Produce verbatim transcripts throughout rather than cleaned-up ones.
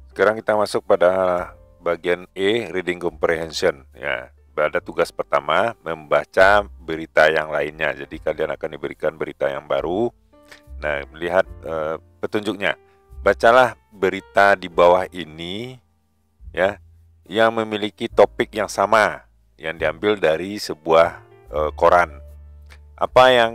Sekarang kita masuk pada bagian E, reading comprehension. Ya, pada tugas pertama membaca berita yang lainnya. Jadi kalian akan diberikan berita yang baru. Nah, melihat eh, petunjuknya. Bacalah berita di bawah ini, ya, yang memiliki topik yang sama, yang diambil dari sebuah eh, koran. Apa yang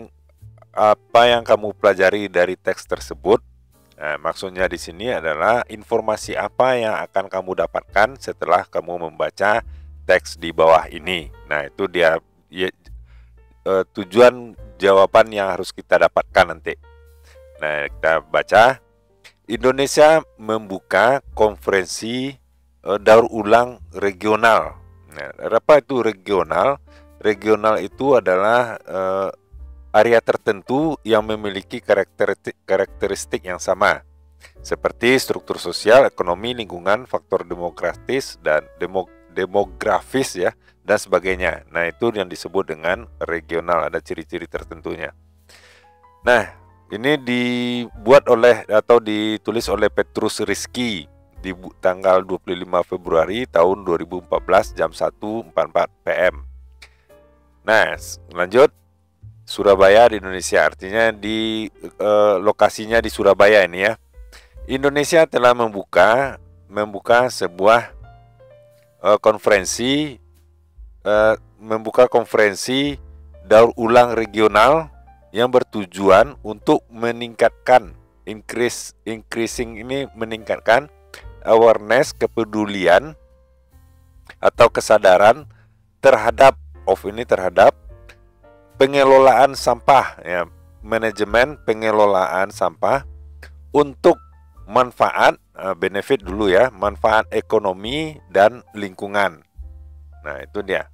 apa yang kamu pelajari dari teks tersebut? Nah, maksudnya di sini adalah informasi apa yang akan kamu dapatkan setelah kamu membaca teks di bawah ini. Nah, itu dia ya, eh, tujuan jawaban yang harus kita dapatkan nanti. Nah, kita baca. Indonesia membuka konferensi eh, daur ulang regional. Nah, apa itu regional? Regional itu adalah eh, area tertentu yang memiliki karakteristik, karakteristik yang sama, seperti struktur sosial, ekonomi, lingkungan, faktor demokratis dan demo, demografis ya, dan sebagainya. Nah, itu yang disebut dengan regional, ada ciri-ciri tertentunya. Nah, ini dibuat oleh atau ditulis oleh Petrus Rizky di tanggal dua puluh lima Februari tahun dua ribu empat belas jam satu empat puluh empat P M. Nah, lanjut. Surabaya di Indonesia, artinya di eh, lokasinya di Surabaya ini ya. Indonesia telah membuka membuka sebuah eh, konferensi eh, membuka konferensi daur ulang regional yang bertujuan untuk meningkatkan increase increasing ini meningkatkan awareness, kepedulian atau kesadaran terhadap of ini terhadap pengelolaan sampah ya, manajemen pengelolaan sampah untuk manfaat benefit dulu ya, manfaat ekonomi dan lingkungan. Nah, itu dia.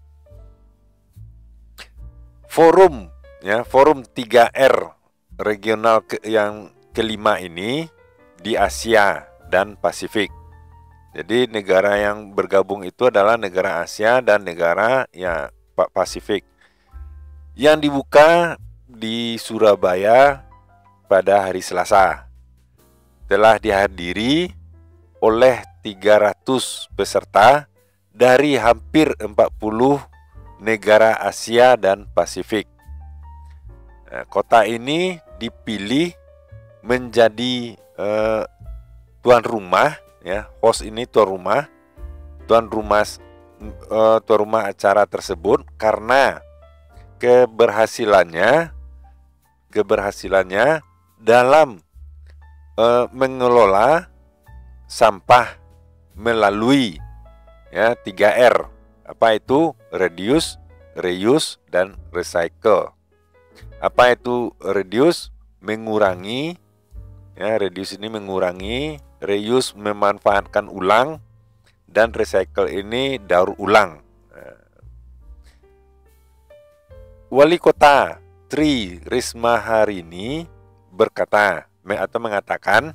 Forum ya, forum tiga R regional ke, yang kelima ini di Asia dan Pasifik. Jadi negara yang bergabung itu adalah negara Asia dan negara ya Pasifik. Yang dibuka di Surabaya pada hari Selasa. Telah dihadiri oleh tiga ratus peserta dari hampir empat puluh negara Asia dan Pasifik. Nah, kota ini dipilih menjadi eh, tuan rumah, ya, host ini tuan rumah, tuan rumah eh, tuan rumah acara tersebut karena keberhasilannya keberhasilannya dalam e, mengelola sampah melalui ya tiga R. Apa itu? Reduce, reuse dan recycle. Apa itu reduce? Mengurangi ya, reduce ini mengurangi, reuse memanfaatkan ulang, dan recycle ini daur ulang. Wali Kota Tri Risma Harini berkata atau mengatakan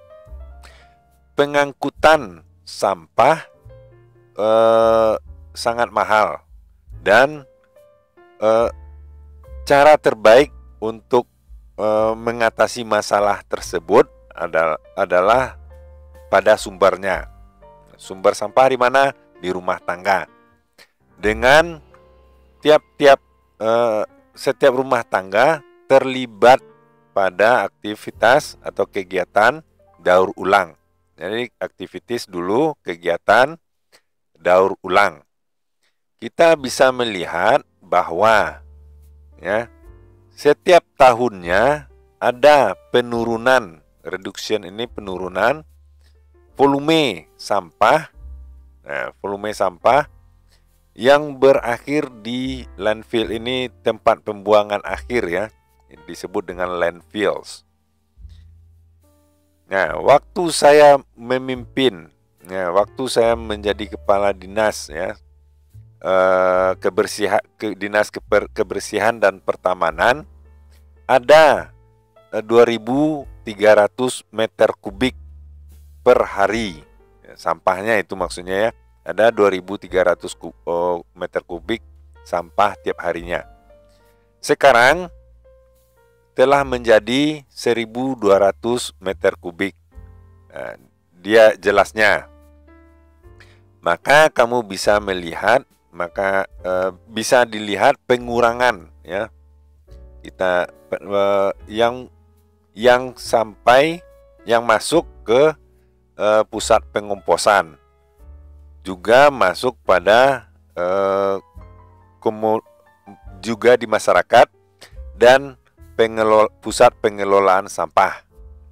pengangkutan sampah eh, sangat mahal dan eh, cara terbaik untuk eh, mengatasi masalah tersebut adalah, adalah pada sumbernya. Sumber sampah di mana? Di rumah tangga. Dengan tiap-tiap Uh, setiap rumah tangga terlibat pada aktivitas atau kegiatan daur ulang. Jadi aktivitas dulu, kegiatan daur ulang. Kita bisa melihat bahwa ya, setiap tahunnya ada penurunan, reduction ini penurunan volume sampah. Nah, volume sampah yang berakhir di landfill ini, tempat pembuangan akhir ya, disebut dengan landfills. Nah, waktu saya memimpin, ya, waktu saya menjadi kepala dinas ya, eh, kebersihan, ke, dinas keber, kebersihan dan pertamanan, ada eh, dua ribu tiga ratus meter kubik per hari, ya, sampahnya itu maksudnya ya. Ada dua ribu tiga ratus meter kubik sampah tiap harinya. Sekarang telah menjadi seribu dua ratus meter kubik. Nah, dia jelasnya. Maka kamu bisa melihat, maka e, bisa dilihat pengurangan ya. Kita e, yang yang sampai yang masuk ke e, pusat pengomposan, juga masuk pada e, komu, juga di masyarakat dan pengelol, pusat pengelolaan sampah.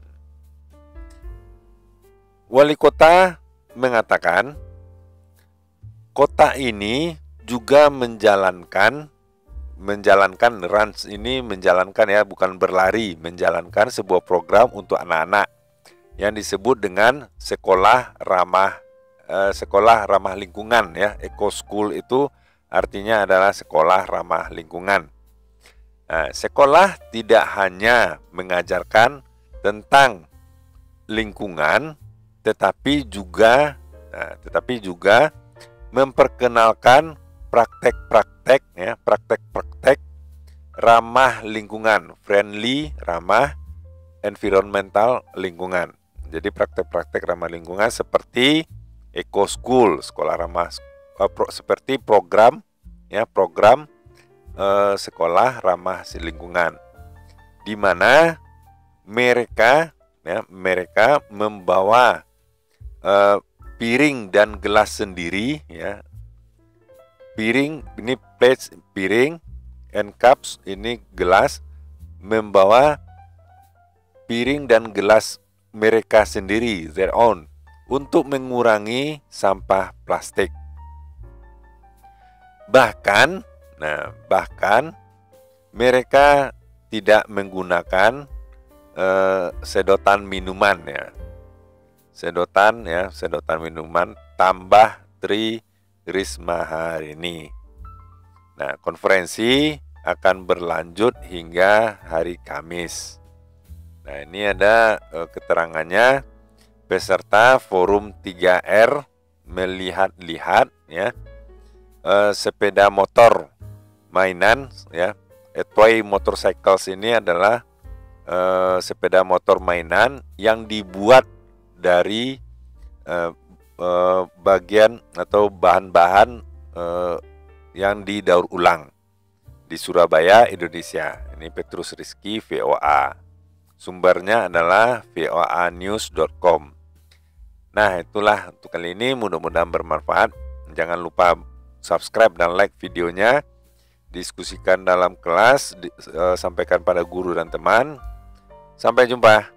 Wali kota mengatakan kota ini juga menjalankan menjalankan runs ini menjalankan ya, bukan berlari, menjalankan sebuah program untuk anak-anak yang disebut dengan sekolah ramah eh, sekolah ramah lingkungan ya. Eco School itu artinya adalah sekolah ramah lingkungan. Nah, sekolah tidak hanya mengajarkan tentang lingkungan, tetapi juga nah, tetapi juga memperkenalkan praktek-praktek ya, praktek-praktek ramah lingkungan, friendly, ramah, environmental, lingkungan. Jadi praktek-praktek ramah lingkungan seperti Eco School, sekolah ramah, uh, pro, seperti program ya, program uh, sekolah ramah lingkungan, di mana mereka ya, mereka membawa uh, piring dan gelas sendiri ya. Piring ini plates, piring, and cups ini gelas, membawa piring dan gelas mereka sendiri, their own, untuk mengurangi sampah plastik. Bahkan, nah bahkan mereka tidak menggunakan uh, sedotan minuman ya. Sedotan ya, sedotan minuman tambah Tri Risma hari ini. Nah, konferensi akan berlanjut hingga hari Kamis. Nah, ini ada e, keterangannya. Peserta forum tiga R melihat-lihat ya, e, sepeda motor mainan ya. E, toy motorcycles ini adalah e, sepeda motor mainan yang dibuat dari eh, eh, bagian atau bahan-bahan eh, yang didaur ulang di Surabaya, Indonesia. Ini Petrus Rizky, V O A. Sumbernya adalah v o a news dot com. Nah, itulah untuk kali ini, mudah-mudahan bermanfaat. Jangan lupa subscribe dan like videonya. Diskusikan dalam kelas, di, eh, sampaikan pada guru dan teman. Sampai jumpa.